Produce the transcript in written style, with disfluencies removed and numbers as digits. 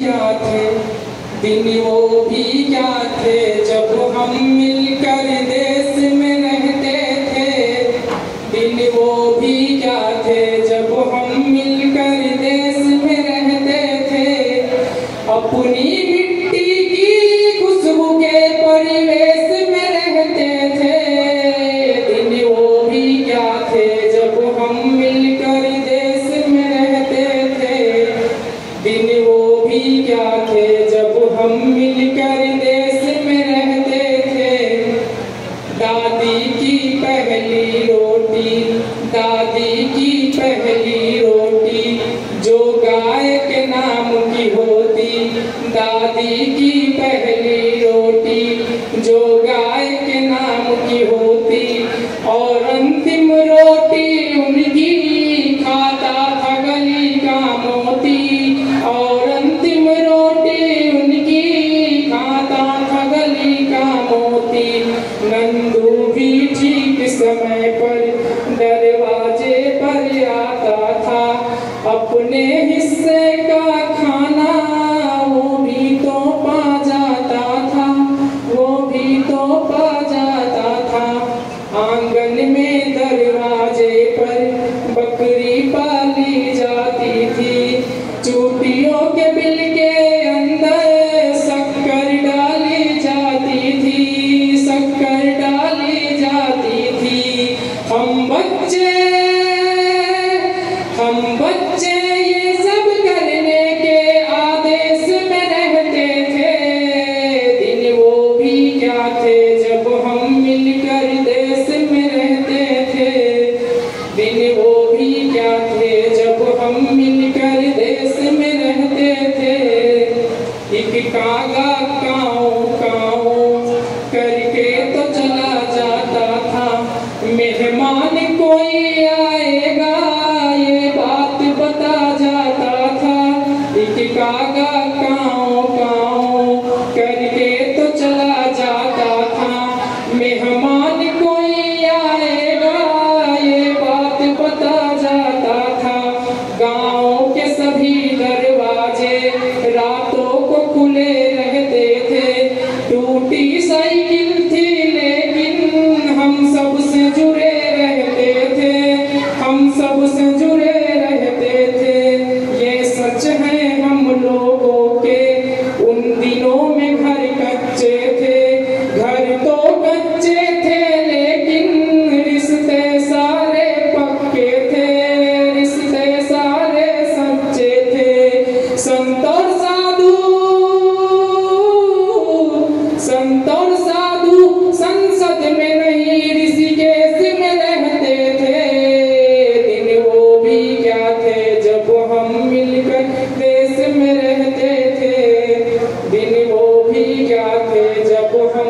क्या थे, दिन वो भी क्या थे जब हम मिलकर देश में रहते थे। दिन वो भी क्या थे जब हम मिलकर देश में रहते थे। अपनी मिट्टी की खुशबू के परिवेश में रहते थे। दिन वो भी क्या थे जब हम मिलकर देश में रहते थे। दिन वो भी क्या थे जब हम मिलकर देश में रहते थे। दादी की पहली रोटी, दादी की पहली रोटी जो गाय के नाम की होती। दादी की पहली रोटी जो गाय के नाम की होती। और अंतिम रोटी उनकी खाता था गली का मोती। और अंतिम रोटी उनकी खाता था गली का मोती। नंदू भी ठीक समय पर दरवाजे पर आता था। अपने हिस्से का खाना वो भी तो पा जाता था, वो भी तो पा जाता था। आंगन में दरवाजे पर बकरी पाली जाती थी। चूटियों के बिल के अंदर शक्कर डाली जाती थी, शक्कर डाली जाती थी। हम बच्चे ये सब करने के आदेश में रहते थे। दिन वो भी क्या थे जब हम मिलकर देश में रहते थे। दिन वो भी क्या थे जब हम मिलकर देश में रहते थे। एक कागा काऊ काऊ करके तो चला जाता था। मेहमान कोई आएगा ये बात बता जाता था। एक कागा काऊ काऊ करके तो चला जाता था। मेहमान कोई आएगा ये बात बता जाता था। गाँव के सभी दरवाजे रातों को खुले रहते थे। टूटी साइकिल थी लेकिन हम सबसे जुड़े रहते थे, हम सबसे जुड़े रहते थे। ये सच है हम लोगों के उन दिनों में घर कच्चे थे। घर तो कच्चे थे लेकिन रिश्ते सारे पक्के थे, रिश्ते सारे सच्चे थे। संत और साधु संसद में नहीं ऋषिकेश में रहते थे। दिन वो भी क्या थे जब हम मिलकर देश में रहते थे। दिन वो भी क्या थे जब हम